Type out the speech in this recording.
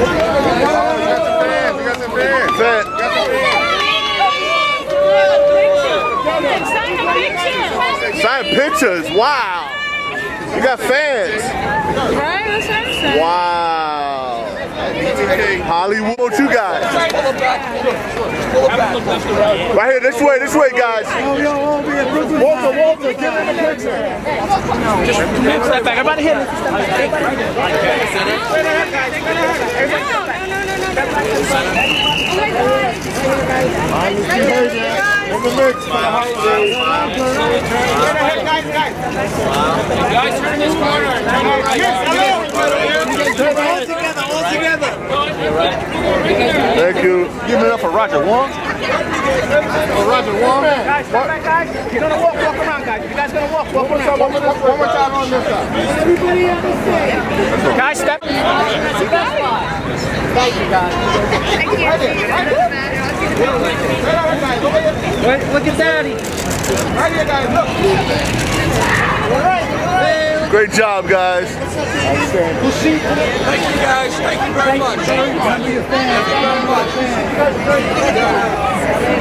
Sign pictures, wow. You got fans. Right, that's what I'm saying. Wow. Hollywood, what you got? Right here, this way, guys. Walter, give him a picture. Just step back, everybody hit it. In the mix for the holidays. Guys, turn this corner. All together. Thank you. Give it up for Roger Wong. For Roger Wong. Guys, step back, guys. You're gonna walk around, guys. You guys gonna walk around. One more time on this side. Everybody on the side. Guys, step. Thank you, guys. Look at Daddy. Right here, guys. Look. Great job, guys. Thank you, guys. Thank you very much. Thank you very much.